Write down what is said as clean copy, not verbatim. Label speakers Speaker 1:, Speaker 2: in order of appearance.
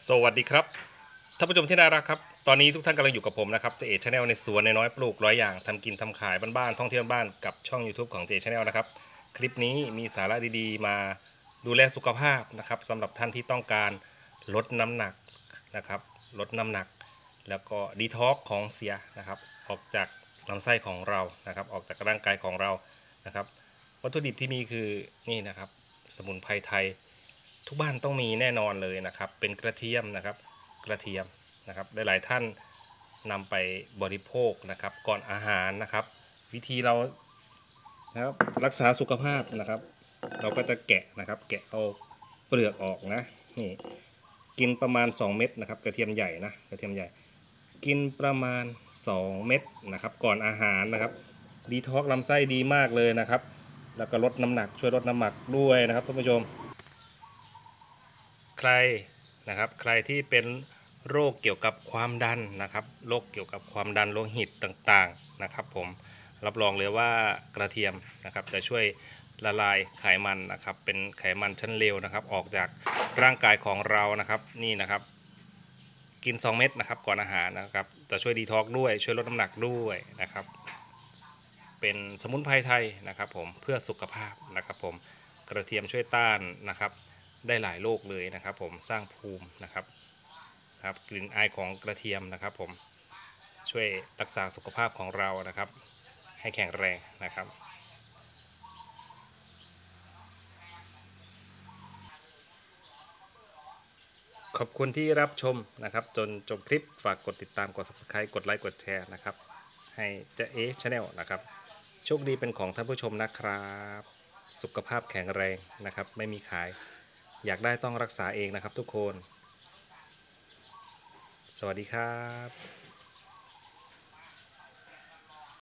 Speaker 1: สวัสดีครับท่านผู้ชมที่น่ารักครับตอนนี้ทุกท่านกำลังอยู่กับผมนะครับเจเอชาแนลในสวนน้อยปลูกร้อยอย่างทำกินทำขายบ้านๆท่องเที่ยวบ้านกับช่อง YouTube ของเจเอชาแนลนะครับคลิปนี้มีสาระดีๆมาดูแลสุขภาพนะครับสำหรับท่านที่ต้องการลดน้ำหนักนะครับลดน้ำหนักแล้วก็ดีท็อกของเสียนะครับออกจากลำไส้ของเรานะครับออกจากร่างกายของเรานะครับวัตถุดิบที่มีคือนี่นะครับสมุนไพรไทย ทุกบ้านต้องมีแน่นอนเลยนะครับเป็นกระเทียมนะครับกระเทียมนะครับหลายๆท่านนำไปบริโภคนะครับก่อนอาหารนะครับวิธีเรานะครับรักษาสุขภาพนะครับเราก็จะแกะนะครับแกะเอาเปลือกออกนะนี่กินประมาณ2เม็ดนะครับกระเทียมใหญ่นะกระเทียมใหญ่กินประมาณ2เม็ดนะครับก่อนอาหารนะครับดีท็อกซ์ลำไส้ดีมากเลยนะครับแล้วก็ลดน้ำหนักช่วยลดน้ำหนักด้วยนะครับท่านผู้ชม ใครนะครับใครที่เป็นโรคเกี่ยวกับความดันนะครับโรคเกี่ยวกับความดันโลหิตต่างๆนะครับผมรับรองเลยว่ากระเทียมนะครับจะช่วยละลายไขมันนะครับเป็นไขมันชั้นเลวนะครับออกจากร่างกายของเรานะครับนี่นะครับกิน2เม็ดนะครับก่อนอาหารนะครับจะช่วยดีท็อกด้วยช่วยลดน้ำหนักด้วยนะครับเป็นสมุนไพรไทยนะครับผมเพื่อสุขภาพนะครับผมกระเทียมช่วยต้านนะครับ ได้หลายโรคเลยนะครับผมสร้างภูมินะครับกลิ่นอายของกระเทียมนะครับผมช่วยรักษาสุขภาพของเรานะครับให้แข็งแรงนะครับขอบคุณที่รับชมนะครับจนจบคลิปฝากกดติดตามกด Subscribe กดไลค์กดแชร์นะครับให้เจ๊เอชาแนลนะครับโชคดีเป็นของท่านผู้ชมนะครับสุขภาพแข็งแรงนะครับไม่มีขายอยากได้ต้องรักษาเองนะครับทุกคนสวัสดีครับ